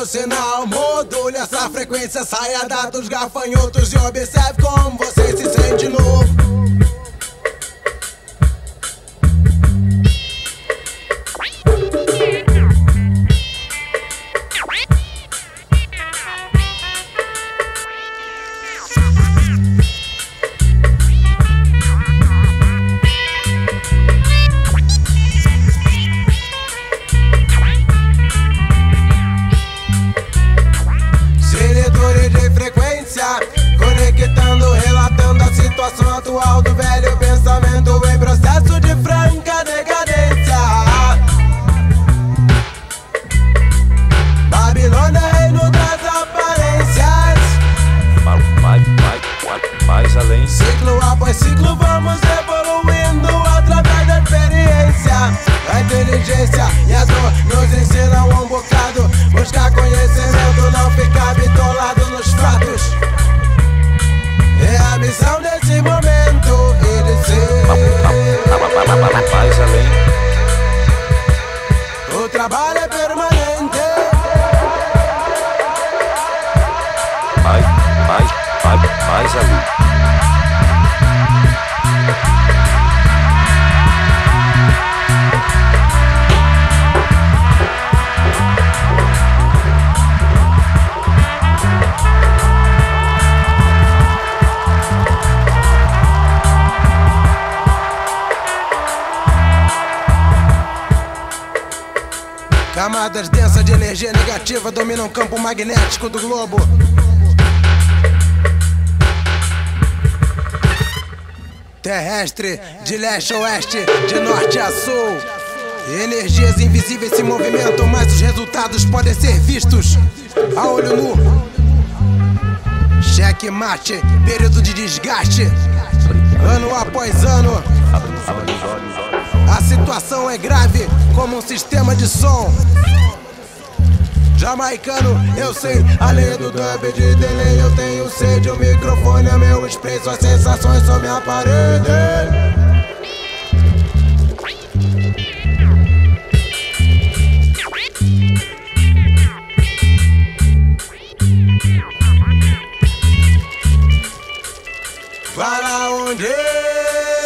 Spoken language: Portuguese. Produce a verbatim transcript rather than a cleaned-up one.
sinal, module essa frequência, saia da dos gafanhotos e observe como você se sente de novo. Conectando, relatando a situação atual do velho pensamento em processo de franca decadência. Babilônia, reino das aparências. Mais, mais, mais além. Ciclo após ciclo vamos evoluindo através da experiência. A inteligência e a dor nos ensinam um bocado. Buscar conhecimento, não ficar bitolado nos fatos. É a missão desse momento e de ser mais além. O trabalho é permanente. Mais, mais, mais, mais além. Camadas densas de energia negativa dominam o campo magnético do globo. Terrestre, de leste a oeste, de norte a sul. Energias invisíveis se movimentam, mas os resultados podem ser vistos a olho nu. Cheque mate, período de desgaste, ano após ano. A situação é grave como um sistema de som. Jamaicano, eu sei, além do dub de delay, eu tenho sede. O microfone é meu expresso, as sensações são minha parede. Para onde?